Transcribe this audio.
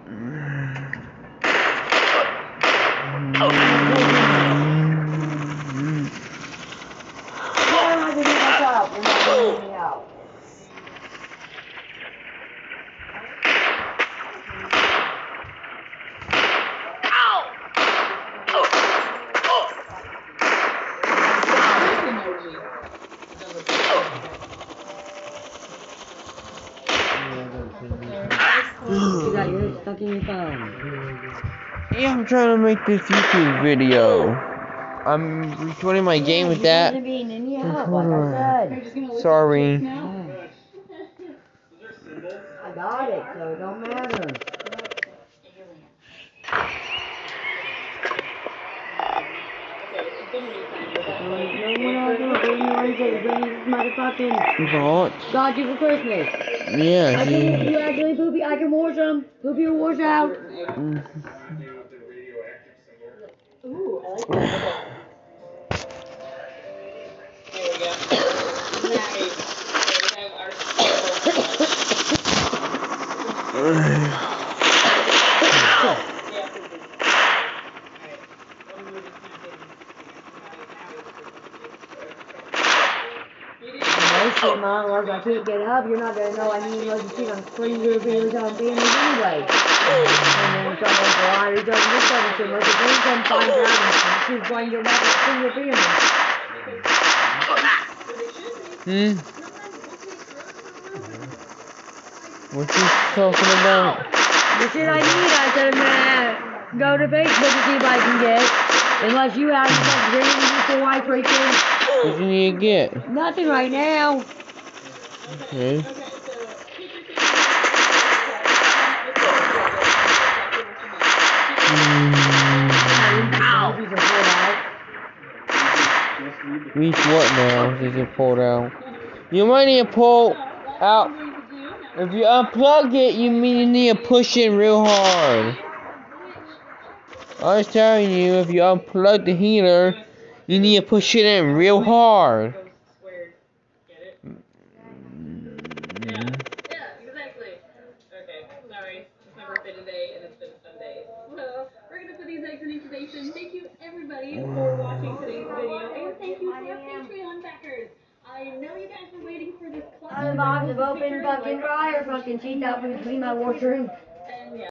You got your head stuck in your phone. Yeah, I'm trying to make this YouTube video. I'm recording my game with that. Sorry. I got it, so it don't matter. What? Got you for Christmas. Yeah, You actually, Poopy, I can wash them. Poopy will wash out. Ooh, I like that. There we go. Nice. So we have our Shit, Mom, unless I can't get up, you're not gonna know I mean unless you see I'm screaming your videos on families anyway. And then it's almost a lot, you're done this other shit, unless you come find out and she's going to go back and scream your family. What you talking about? The shit I need, I said I'm gonna go to Facebook and see if I can get. Unless you have some dreams before I break in. What you need to get? Nothing right now. Okay. Reach what now? Does it pulled out? You might need to pull out. If you unplug it, you need to push it real hard. I was telling you, if you unplug the heater, you need to push it in real hard. Yeah, exactly. Okay, sorry. It's my birthday today, and it's been Sunday. So, we're going to put these eggs in incubation. Thank you, everybody, for watching today's video, and thank you to our Patreon backers. I know you guys were waiting for this. The box of open fucking dryer fucking sheets out between my washroom. And yeah.